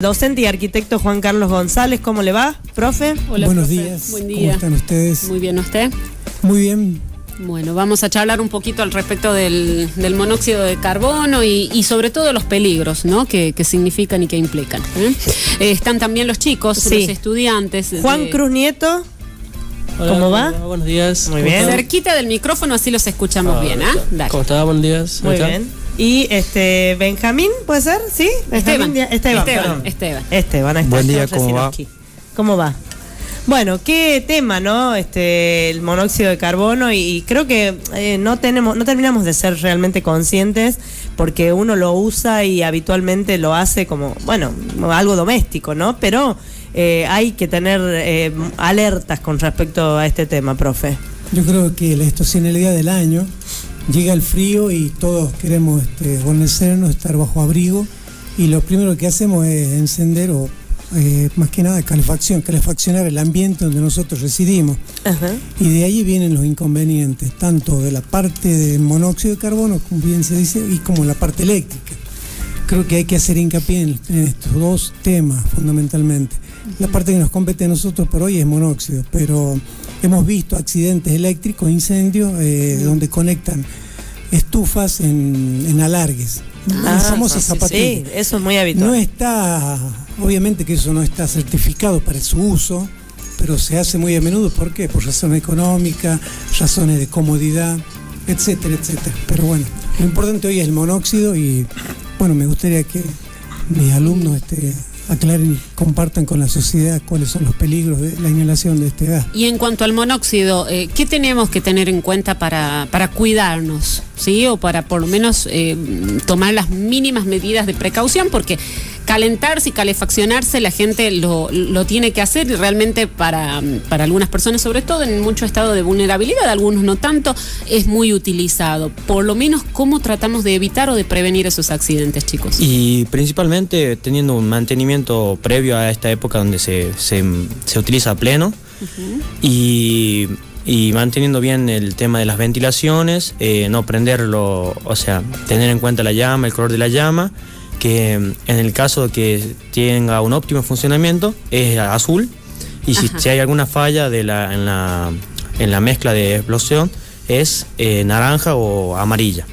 Docente y arquitecto Juan Carlos González, ¿cómo le va, profe? Hola, buenos profe. días. Buen día. ¿Cómo están ustedes? Muy bien, ¿usted? Muy bien. Bueno, vamos a charlar un poquito al respecto del monóxido de carbono y sobre todo los peligros, ¿no? que significan y que implican. Están también los chicos, Sí. Los estudiantes. Juan Cruz Nieto. Hola, ¿Cómo va? Hola, buenos días. Muy bien. Cerquita del micrófono, así los escuchamos bien, ¿ah? Dale. ¿Cómo está? Buenos días. Muy ¿Cómo bien. Y Benjamín, ¿puede ser? ¿Sí? Esteban. Esteban. Ahí está. Buen día, Esteban ¿cómo va? Resinowski. ¿Cómo va? Bueno, qué tema, ¿no? El monóxido de carbono y creo que no terminamos de ser realmente conscientes porque uno lo usa y habitualmente lo hace como, bueno, algo doméstico, ¿no? Pero hay que tener alertas con respecto a este tema, profe. Yo creo que la estacionalidad del año llega el frío y todos queremos guarnecernos, estar bajo abrigo, y lo primero que hacemos es encender o más que nada calefaccionar el ambiente donde nosotros residimos. Ajá. Y de ahí vienen los inconvenientes, tanto de la parte del monóxido de carbono, como bien se dice, y como la parte eléctrica. Creo que hay que hacer hincapié en estos dos temas fundamentalmente. La parte que nos compete a nosotros por hoy es monóxido, pero hemos visto accidentes eléctricos, incendios, donde conectan estufas en alargues. Las famosas zapatillas. Sí, eso es muy habitual. No está, obviamente que eso no está certificado para su uso, pero se hace muy a menudo. ¿Por qué? Por razones económicas, razones de comodidad, etcétera, etcétera. Pero bueno, lo importante hoy es el monóxido y bueno, me gustaría que mis alumnos aclaren y compartan con la sociedad cuáles son los peligros de la inhalación de este gas. Y en cuanto al monóxido, ¿qué tenemos que tener en cuenta para cuidarnos? ¿Sí? O para por lo menos tomar las mínimas medidas de precaución, porque calentarse y calefaccionarse la gente lo tiene que hacer, y realmente para algunas personas, sobre todo en mucho estado de vulnerabilidad, algunos no tanto, es muy utilizado. Por lo menos, ¿cómo tratamos de evitar o de prevenir esos accidentes, chicos? Y principalmente teniendo un mantenimiento previo a esta época donde se utiliza a pleno. Y manteniendo bien el tema de las ventilaciones, no prenderlo, o sea, tener en cuenta la llama, el color de la llama, que en el caso de que tenga un óptimo funcionamiento es azul, y si hay alguna falla en la mezcla de explosión es naranja o amarilla.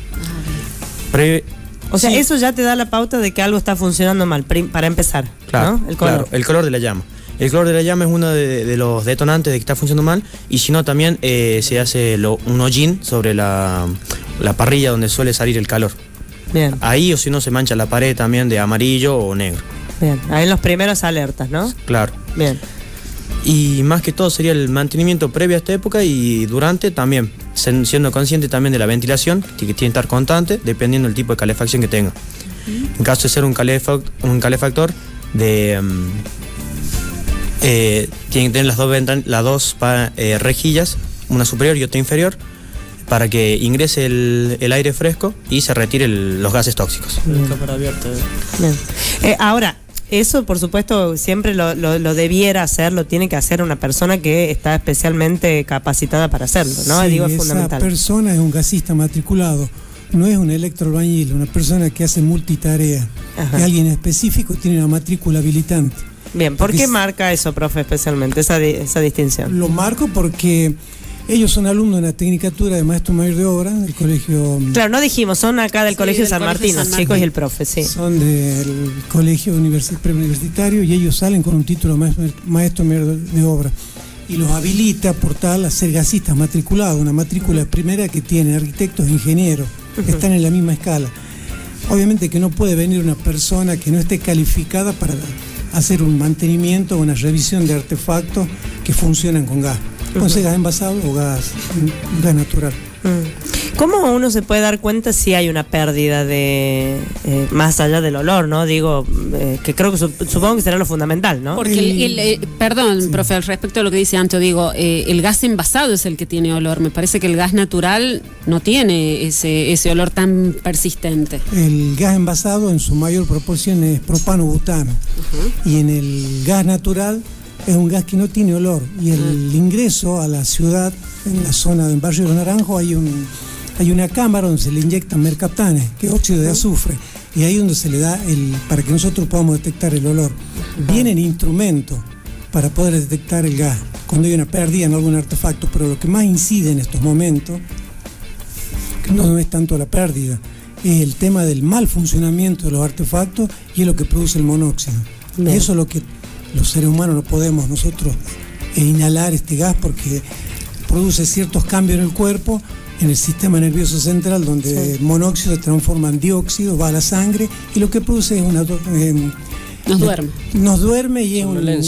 O sea, Sí. eso ya te da la pauta de que algo está funcionando mal, para empezar, Claro, ¿no? El color. claro, el color de la llama. El color de la llama es uno de los detonantes de que está funcionando mal, y si no también se hace un hollín sobre la parrilla donde suele salir el calor. Bien, Ahí, o si no, se mancha la pared también de amarillo o negro. bien. Ahí en los primeros alertas, ¿no? Claro. Bien. Y más que todo sería el mantenimiento previo a esta época y durante también, siendo consciente también de la ventilación, que tiene que estar constante, dependiendo del tipo de calefacción que tenga. En caso de ser un calefactor tiene que tener las dos rejillas, una superior y otra inferior, para que ingrese el aire fresco y se retire los gases tóxicos. Cámara abierta. Bien. Ahora, eso por supuesto siempre lo debiera hacer, lo tiene que hacer una persona que está especialmente capacitada para hacerlo, ¿no? Sí, Digo, es esa fundamental. persona es un gasista matriculado, no es un electroalbañil, una persona que hace multitarea. Ajá. Y alguien específico tiene una matrícula habilitante. Bien, ¿por Porque qué es- marca eso, profe, especialmente, esa distinción? Lo marco porque ellos son alumnos de la Tecnicatura de Maestro Mayor de Obra del colegio. Claro, no dijimos, son acá del Sí, Colegio del San Colegio Martín, San los chicos Martín. y el profe, sí. Son del colegio preuniversitario, y ellos salen con un título de Maestro Mayor de Obra. Y los habilita por tal a ser gasistas matriculados, una matrícula primera que tiene arquitectos e ingenieros, que están en la misma escala. Obviamente que no puede venir una persona que no esté calificada para hacer un mantenimiento o una revisión de artefactos que funcionan con gas. Puede ser gas envasado o gas natural. ¿Cómo uno se puede dar cuenta si hay una pérdida de más allá del olor, ¿no? Digo, que creo que supongo que será lo fundamental, ¿no? Porque perdón, profe, al respecto de lo que dice Anto, digo, el gas envasado es el que tiene olor. Me parece que el gas natural no tiene ese olor tan persistente. El gas envasado en su mayor proporción es propano-butano. Y en el gas natural es un gas que no tiene olor. Y el ingreso a la ciudad, en la zona del barrio de Los Naranjos, hay una cámara donde se le inyectan mercaptanes, que es óxido de azufre. y ahí es donde se le da para que nosotros podamos detectar el olor. Vienen instrumentos para poder detectar el gas cuando hay una pérdida en algún artefacto, pero lo que más incide en estos momentos no es tanto la pérdida, es el tema del mal funcionamiento de los artefactos y es lo que produce el monóxido. Bien. Eso es lo que los seres humanos no podemos nosotros inhalar este gas, porque produce ciertos cambios en el cuerpo, en el sistema nervioso central, donde el monóxido se transforma en dióxido, va a la sangre y lo que produce es nos duerme y es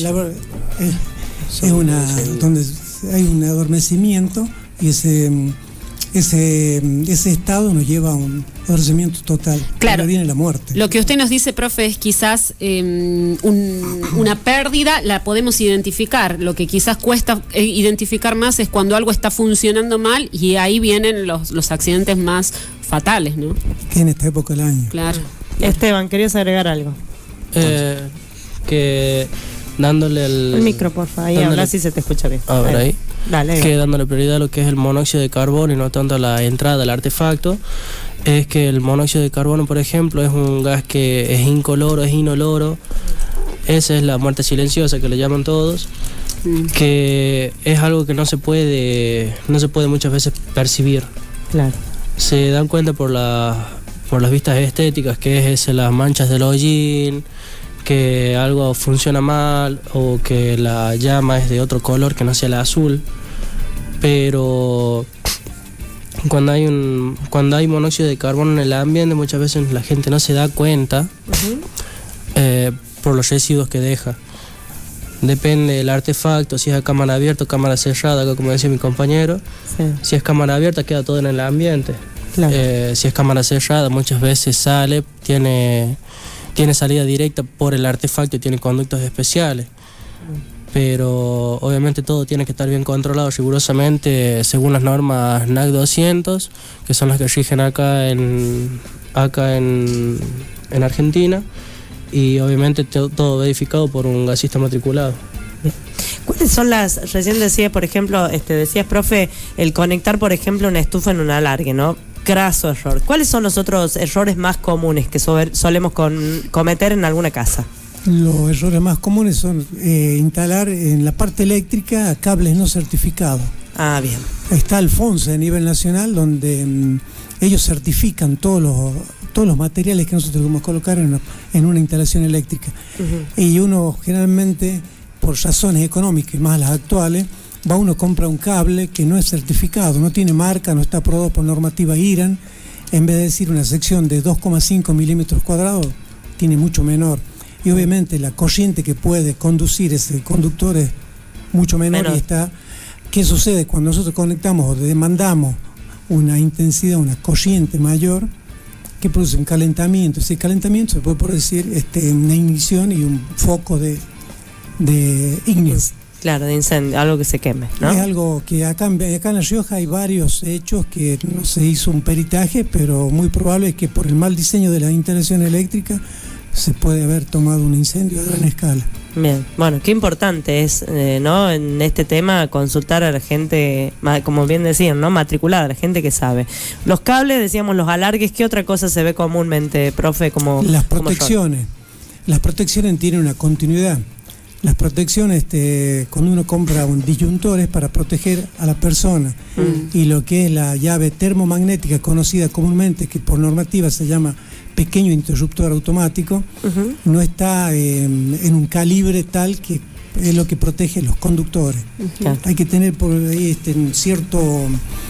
donde hay un adormecimiento, y ese estado nos lleva a un adormecimiento total. Claro. Viene la muerte. Lo que usted nos dice, profe, es quizás una pérdida la podemos identificar. Lo que quizás cuesta identificar más es cuando algo está funcionando mal, y ahí vienen los accidentes más fatales, ¿no? Que en esta época del año. Claro. Esteban, ¿querías agregar algo? Que dándole el micro, porfa, ahí habla si se te escucha bien. A ver, ahí. Dale. Que dándole prioridad a lo que es el monóxido de carbono y no tanto a la entrada del artefacto, es que el monóxido de carbono, por ejemplo, es un gas que es incoloro, es inoloro. Esa es la muerte silenciosa que le llaman todos, que es algo que no se puede muchas veces percibir. Claro. Se dan cuenta por las vistas estéticas, que es las manchas del hollín, que algo funciona mal o que la llama es de otro color que no sea el azul. Pero cuando hay monóxido de carbono en el ambiente, muchas veces la gente no se da cuenta por los residuos que deja. Depende del artefacto, si es a cámara abierta o cámara cerrada, como decía mi compañero. Sí. Si es cámara abierta, queda todo en el ambiente. Claro. Si es cámara cerrada, muchas veces tiene salida directa por el artefacto y tiene conductos especiales. Pero obviamente todo tiene que estar bien controlado rigurosamente según las normas NAC 200, que son las que rigen acá en Argentina, y obviamente todo verificado por un gasista matriculado. ¿Cuáles son recién decía, por ejemplo, decías, profe, el conectar, por ejemplo, una estufa en un alargue, ¿no? Graso error. ¿Cuáles son los otros errores más comunes que solemos cometer en alguna casa? Los errores más comunes son instalar en la parte eléctrica cables no certificados. Ah, bien. Está Alfonso a nivel nacional, donde ellos certifican todos los materiales que nosotros debemos colocar en una instalación eléctrica. Y uno generalmente, por razones económicas y más las actuales, uno compra un cable que no es certificado, no tiene marca, no está aprobado por normativa IRAN. En vez de decir una sección de 2,5 milímetros cuadrados, tiene mucho menor. Y obviamente la corriente que puede conducir ese conductor es mucho menor. ¿Qué sucede cuando nosotros conectamos o demandamos una intensidad, una corriente mayor, que produce un calentamiento? Ese calentamiento se puede producir una ignición y un foco de ígneos. Claro, de incendio, algo que se queme, ¿no? Es algo que acá en La Rioja hay varios hechos que no se hizo un peritaje, pero muy probable es que por el mal diseño de la instalación eléctrica se puede haber tomado un incendio a gran escala. Bien, bueno, qué importante es, ¿no? En este tema consultar a la gente, como bien decían, ¿no? Matriculada, la gente que sabe. Los cables, decíamos, los alargues, ¿qué otra cosa se ve comúnmente, profe? Las protecciones. Las protecciones tienen una continuidad. Las protecciones, cuando uno compra un disyuntor, es para proteger a la persona. Y lo que es la llave termomagnética, conocida comúnmente, que por normativa se llama pequeño interruptor automático, no está en un calibre tal que es lo que protege los conductores. Hay que tener por ahí un cierto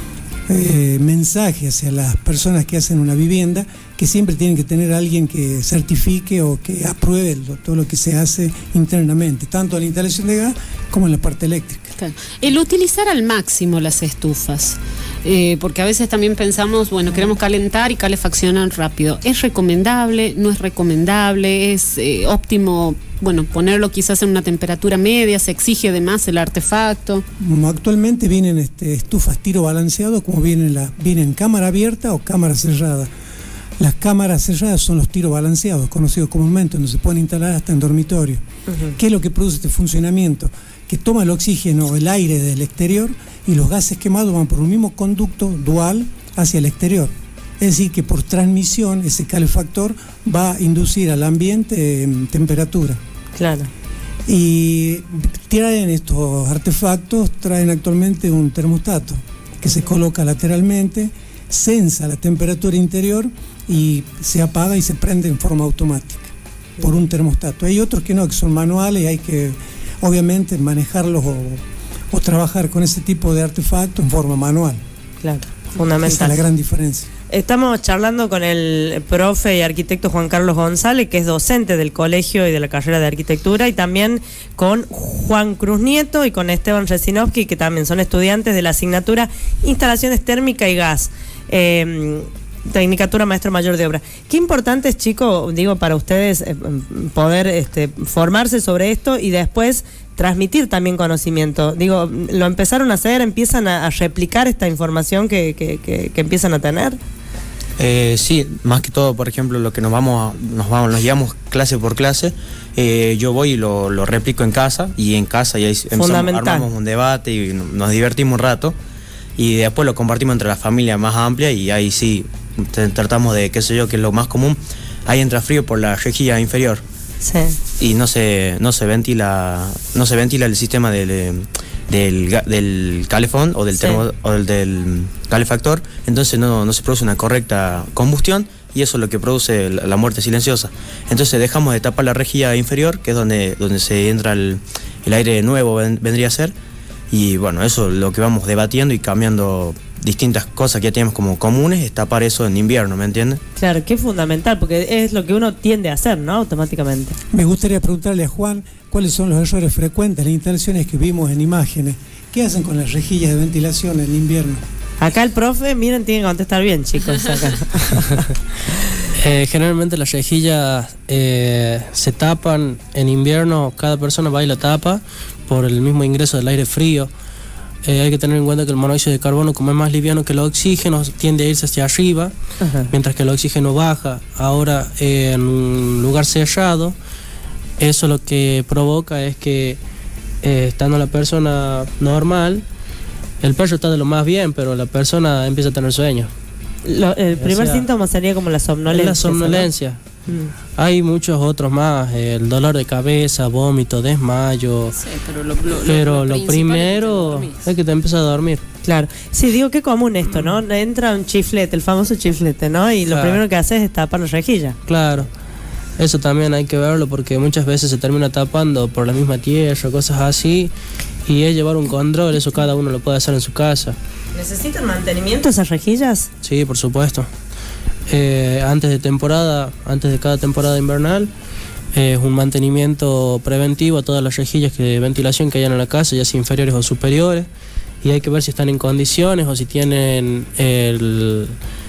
mensaje hacia las personas que hacen una vivienda, que siempre tienen que tener alguien que certifique o que apruebe todo lo que se hace internamente, tanto en la instalación de gas como en la parte eléctrica. Claro. El utilizar al máximo las estufas, porque a veces también pensamos, bueno, queremos calentar y calefaccionar rápido. ¿Es recomendable? ¿No es recomendable? ¿Es óptimo, bueno, ponerlo quizás en una temperatura media? ¿Se exige de más el artefacto? Actualmente vienen estufas tiro balanceado, como vienen cámara abierta o cámara cerrada. Las cámaras cerradas son los tiros balanceados, conocidos comúnmente, donde se pueden instalar hasta en dormitorio. ¿Qué es lo que produce este funcionamiento? Que toma el oxígeno, el aire del exterior, y los gases quemados van por un mismo conducto dual hacia el exterior. Es decir, que por transmisión ese calefactor va a inducir al ambiente temperatura. Claro. Y traen estos artefactos, traen actualmente un termostato que se coloca lateralmente, sensa la temperatura interior y se apaga y se prende en forma automática por un termostato. Hay otros que no, que son manuales y hay que obviamente manejarlos o trabajar con ese tipo de artefactos en forma manual. Claro, fundamental. Esa es la gran diferencia. Estamos charlando con el profe y arquitecto Juan Carlos González, que es docente del colegio y de la carrera de arquitectura, y también con Juan Cruz Nieto y con Esteban Resinovsky, que también son estudiantes de la asignatura Instalaciones Térmica y Gas. Tecnicatura Maestro Mayor de Obra. Qué importante es, chicos, digo, para ustedes poder formarse sobre esto y después transmitir también conocimiento. Digo, ¿lo empezaron a hacer? ¿Empiezan a replicar esta información que empiezan a tener? Sí, más que todo, por ejemplo, lo que nos llevamos clase por clase, yo voy y lo replico en casa, y en casa ya armamos un debate y nos divertimos un rato, y después lo compartimos entre la familia más amplia, y ahí sí tratamos de, qué sé yo, que es lo más común, ahí entra frío por la rejilla inferior. Sí. Y no se ventila el sistema del calefón o del del calefactor, entonces no se produce una correcta combustión, y eso es lo que produce la muerte silenciosa. Entonces dejamos de tapar la rejilla inferior, que es donde se entra el aire nuevo, vendría a ser, y bueno, eso es lo que vamos debatiendo y cambiando distintas cosas que ya tenemos como comunes, es tapar eso en invierno, ¿me entiendes? Claro, que es fundamental, porque es lo que uno tiende a hacer, ¿no? Automáticamente. Me gustaría preguntarle a Juan cuáles son los errores frecuentes, las instalaciones que vimos en imágenes. ¿Qué hacen con las rejillas de ventilación en invierno? Acá el profe, miren, tiene que contestar bien, chicos. Acá. Generalmente las rejillas se tapan en invierno, cada persona va y la tapa por el mismo ingreso del aire frío. Hay que tener en cuenta que el monóxido de carbono, como es más liviano que el oxígeno, tiende a irse hacia arriba, mientras que el oxígeno baja. Ahora, en un lugar cerrado, eso lo que provoca es que, estando la persona normal, el perro está de lo más bien, pero la persona empieza a tener sueño. El primer síntoma sería como la somnolencia. La somnolencia. Hay muchos otros más, el dolor de cabeza, vómito, desmayo. Sí, pero lo primero es que te empieza a dormir. Claro. Sí, digo, qué común esto, ¿no? Entra un chiflete, el famoso chiflete, ¿no? Y lo primero que haces es tapar la rejilla. Claro. Eso también hay que verlo, porque muchas veces se termina tapando por la misma tierra, cosas así, y es llevar un control, eso cada uno lo puede hacer en su casa. ¿Necesitan mantenimiento esas rejillas? Sí, por supuesto. Antes de cada temporada invernal, un mantenimiento preventivo a todas las rejillas de ventilación que hayan en la casa, ya sea inferiores o superiores, y hay que ver si están en condiciones o si tienen el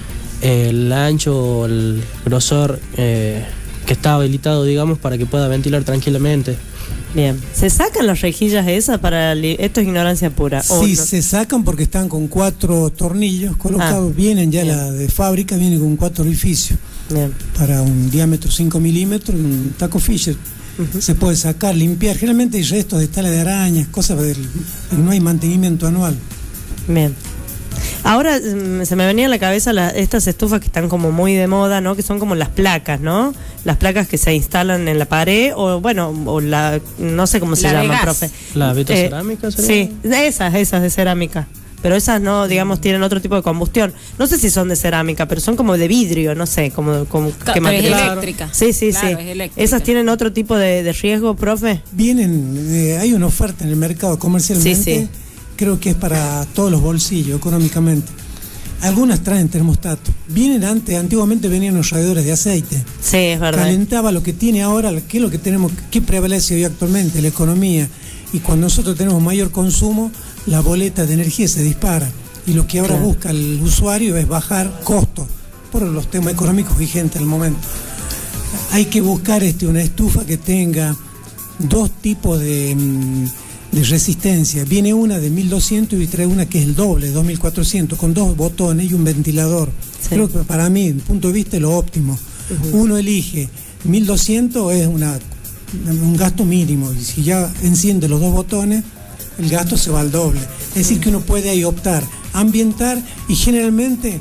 ancho o el grosor que está habilitado, digamos, para que pueda ventilar tranquilamente. Bien. ¿Se sacan las rejillas esas para... Esto es ignorancia pura? Sí, no? Se sacan porque están con 4 tornillos colocados, vienen ya la de fábrica, vienen con 4 orificios. Bien. Para un diámetro 5 milímetros, un taco Fisher. Se puede sacar, limpiar. Generalmente hay restos de tela de arañas, cosas pero no hay mantenimiento anual. Bien. Ahora se me venía a la cabeza estas estufas que están como muy de moda, ¿no? Que son como las placas, ¿no? Las placas que se instalan en la pared, o bueno, no sé cómo se llama, profe. ¿La vitrocerámica sería? Sí, esas de cerámica. Pero esas no, digamos, tienen otro tipo de combustión. No sé si son de cerámica, pero son como de vidrio, no sé, como ¿qué material? Es eléctrica. Sí, claro, sí. ¿Esas tienen otro tipo de riesgo, profe? Vienen, hay una oferta en el mercado comercialmente. Sí. Creo que es para todos los bolsillos económicamente. Algunas traen termostato. Antiguamente venían los radiadores de aceite. Sí, es verdad. Calentaba lo que tiene ahora, qué es lo que tenemos, qué prevalece hoy actualmente, la economía. Y cuando nosotros tenemos mayor consumo, la boleta de energía se dispara. Y lo que ahora busca el usuario es bajar costos por los temas económicos vigentes al momento. Hay que buscar una estufa que tenga 2 tipos de resistencia. Viene una de 1200 y trae una que es el doble, 2400, con 2 botones y un ventilador. Sí. Creo que para mí, desde mi punto de vista, es lo óptimo. Uno elige 1200, es un gasto mínimo, y si ya enciende los 2 botones, el gasto se va al doble. Es decir, que uno puede ahí optar, ambientar, y generalmente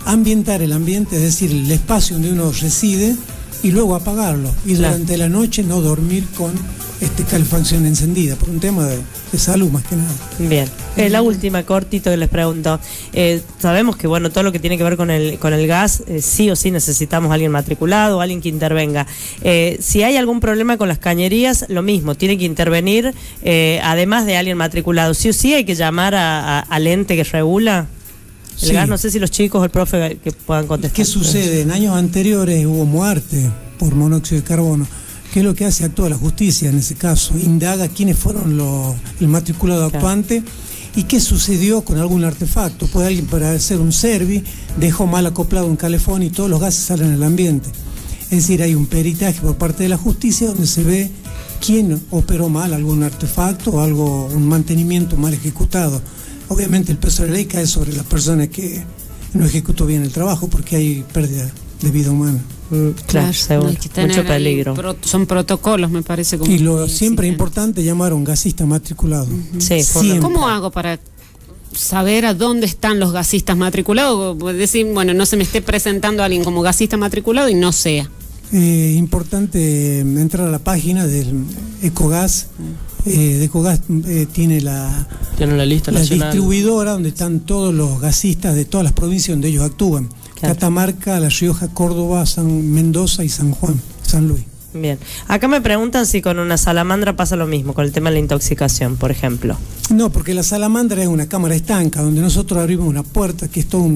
ambientar el ambiente, es decir, el espacio donde uno reside, y luego apagarlo. Y durante la noche no dormir con calefacción encendida, por un tema de salud más que nada. Bien. La última, cortito, que les pregunto. Sabemos que, bueno, todo lo que tiene que ver con el gas, sí o sí necesitamos a alguien matriculado, alguien que intervenga. Si hay algún problema con las cañerías, lo mismo, tiene que intervenir, además de alguien matriculado. Sí o sí hay que llamar al ente que regula el gas. No sé si los chicos o el profe que puedan contestar. ¿Qué sucede? En años anteriores hubo muerte por monóxido de carbono. ¿Qué es lo que hace? Actúa la justicia en ese caso, indaga quiénes fueron el matriculado actuante y qué sucedió con algún artefacto. Puede alguien, para hacer un servi, dejó mal acoplado un calefón y todos los gases salen al ambiente. Es decir, hay un peritaje por parte de la justicia donde se ve quién operó mal algún artefacto o un mantenimiento mal ejecutado. Obviamente el peso de la ley cae sobre las personas que no ejecutó bien el trabajo, porque hay pérdida de vida humana. Claro, seguro. Mucho peligro. Son protocolos, me parece. Y siempre es importante llamar a un gasista matriculado. Sí, ¿cómo hago para saber a dónde están los gasistas matriculados? Decir, bueno, no se me esté presentando a alguien como gasista matriculado y no sea. Importante entrar a la página del Ecogas. Ecogas tiene la lista nacional, distribuidora donde están todos los gasistas de todas las provincias donde ellos actúan. Claro. Catamarca, La Rioja, Córdoba, Mendoza y San Juan, San Luis. Bien. Acá me preguntan si con una salamandra pasa lo mismo, con el tema de la intoxicación, por ejemplo. No, porque la salamandra es una cámara estanca donde nosotros abrimos una puerta, que es todo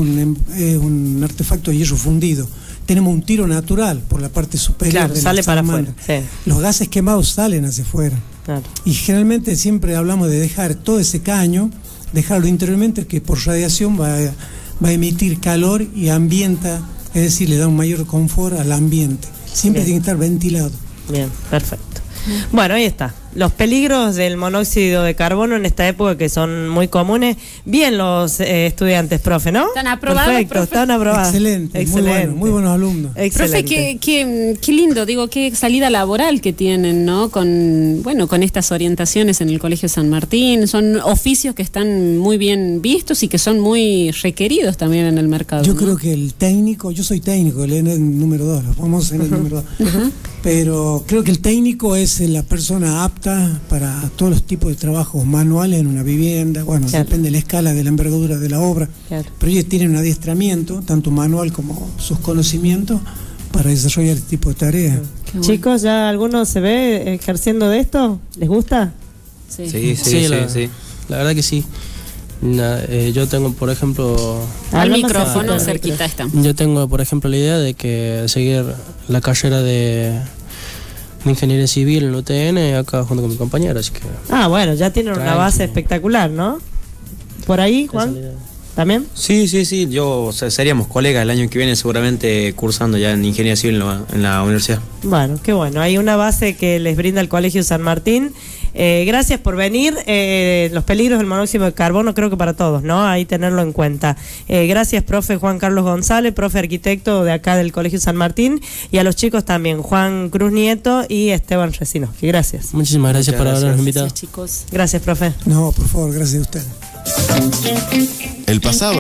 un artefacto de hierro fundido. Tenemos un tiro natural por la parte superior. Claro, sale para afuera. Sí. Los gases quemados salen hacia afuera. Claro. Y generalmente siempre hablamos de dejar todo ese caño, dejarlo interiormente, que por radiación va a emitir calor y ambienta, es decir, le da un mayor confort al ambiente. Siempre tiene que estar ventilado. Bien, perfecto. Bueno, ahí está. Los peligros del monóxido de carbono en esta época, que son muy comunes. Bien los estudiantes, profe, ¿no? ¿Están aprobados? Perfecto, profe. Están aprobados. Excelente. Muy buenos alumnos. Excelente. Profe, qué lindo, digo, qué salida laboral que tienen, ¿no? Con estas orientaciones en el Colegio San Martín. Son oficios que están muy bien vistos y que son muy requeridos también en el mercado. Yo creo que el técnico, yo soy técnico, en el número 2, los vamos en el número 2. Pero creo que el técnico es la persona apta para todos los tipos de trabajos manuales en una vivienda. Bueno, depende de la escala, de la envergadura de la obra. Pero ellos tienen un adiestramiento, tanto manual como sus conocimientos, para desarrollar este tipo de tareas. Chicos, ¿ya alguno se ve ejerciendo de esto? ¿Les gusta? Sí. La verdad que sí. Yo tengo, por ejemplo... Al micrófono, cerquita está. Yo tengo, por ejemplo, la idea de que seguir la carrera de ingeniería civil en UTN acá junto con mi compañero, así que... bueno, ya tienen una base espectacular, ¿no? ¿Por ahí, Juan? ¿También? Sí. Yo seríamos colegas el año que viene, seguramente cursando ya en ingeniería civil en la universidad. Bueno, qué bueno. Hay una base que les brinda el Colegio San Martín. Gracias por venir. Los peligros del monóxido de carbono, creo que para todos, ¿no? Ahí tenerlo en cuenta. Gracias, profe Juan Carlos González, profe arquitecto de acá del Colegio San Martín, y a los chicos también, Juan Cruz Nieto y Esteban Resinoski. Gracias. Muchísimas gracias por habernos invitado. Gracias, chicos. Gracias, profe. No, por favor, gracias a usted. El pasado.